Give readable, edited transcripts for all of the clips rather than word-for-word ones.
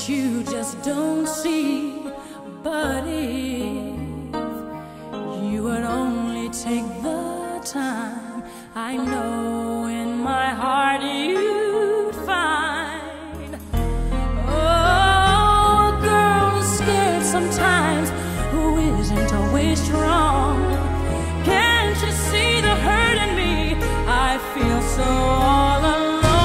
you just don't see. But if you would only take the time, I know in my heart you'd find. Oh, a girl who's scared sometimes, who isn't always strong. Can't you see the hurt in me? I feel so all alone.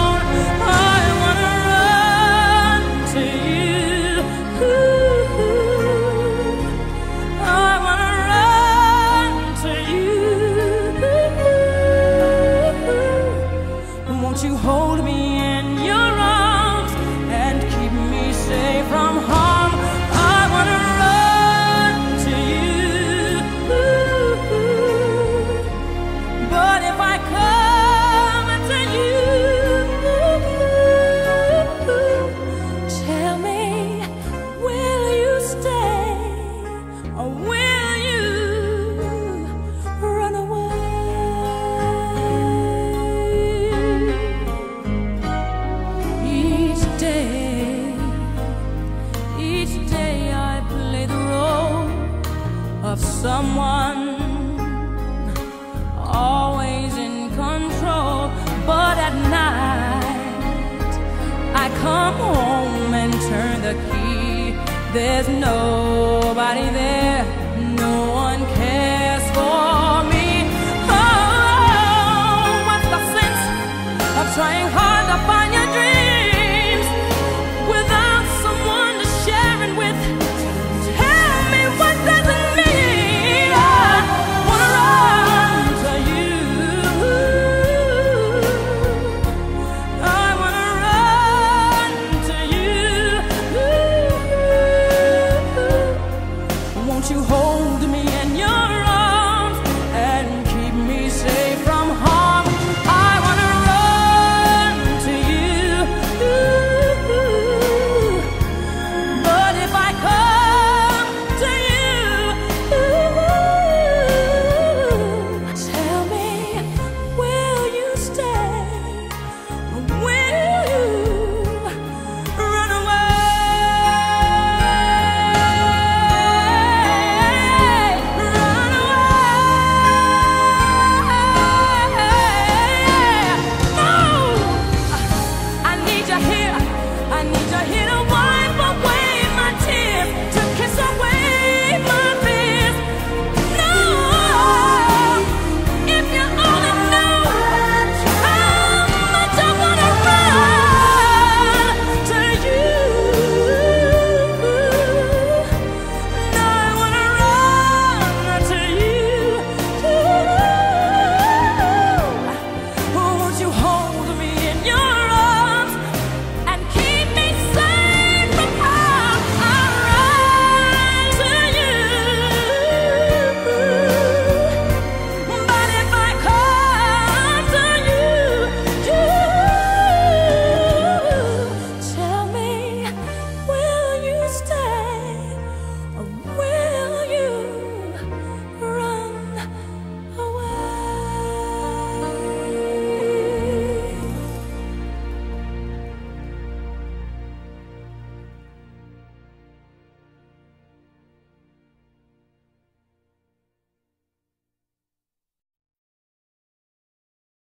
You hold me in your arms and keep me safe from harm. I wanna run to you, but if I come to you, tell me, will you stay or will you run away? Of someone always in control, but at night I come home and turn the key. There's nobody there, no one cares for